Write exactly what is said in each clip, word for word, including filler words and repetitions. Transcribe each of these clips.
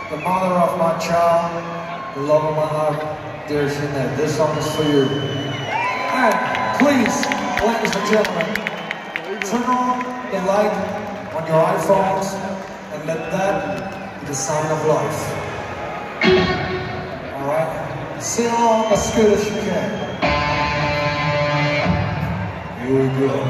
the mother of my child, the love of my heart, dear Sinead. This song is for you. And please, ladies and gentlemen, turn on the light on your iPhones and let that be the sound of life. Alright? Sing along as good as you can. Here we go.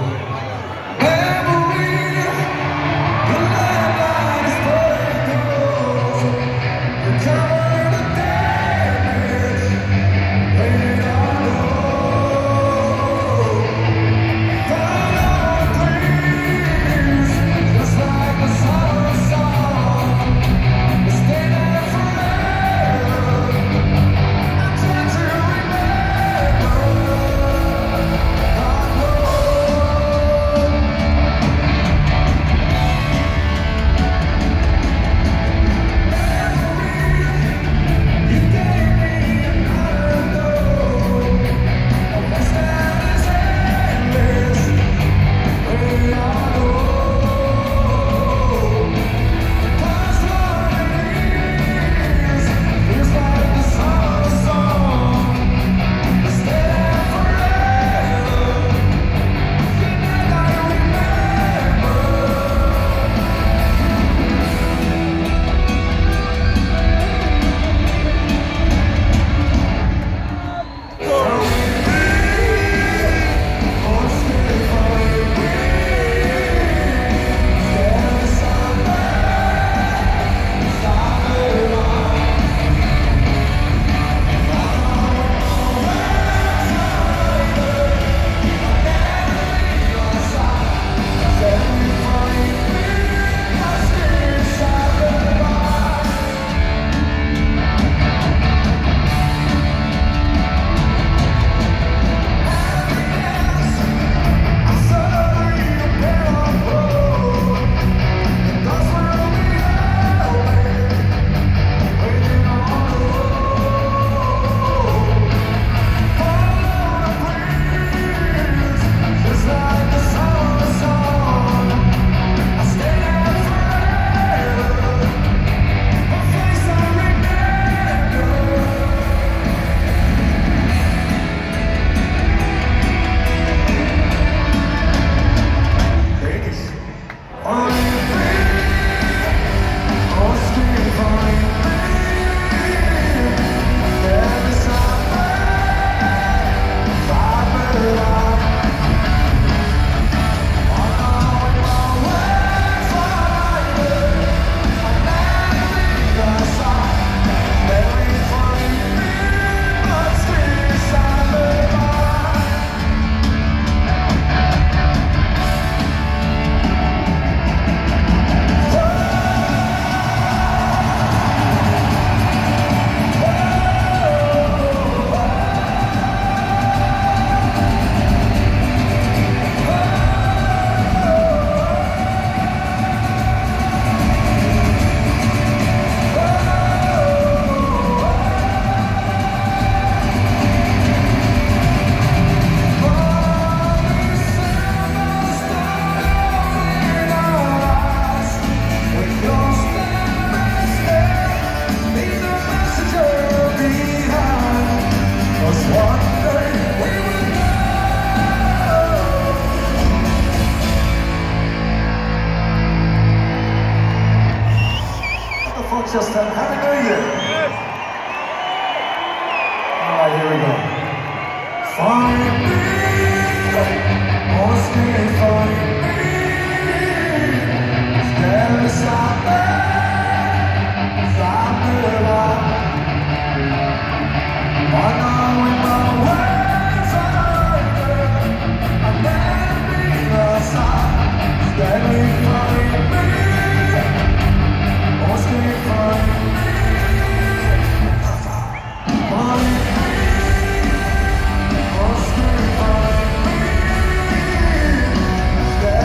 Just a happy new year. All right, here we go. Find me, oh, stay, find me. Stand beside me, find me alive. I know in my ways I never be the side. Stand me, find me. Oh, stay, find me. Find me. Oh, stay, find me.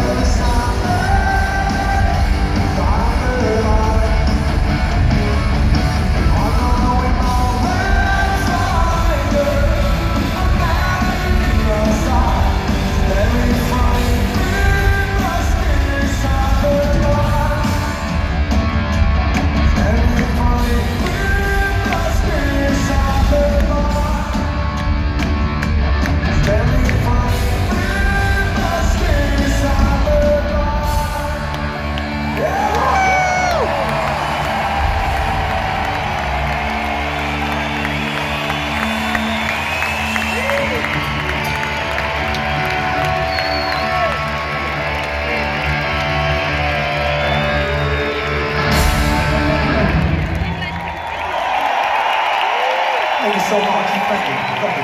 so much. Thank you. Thank you.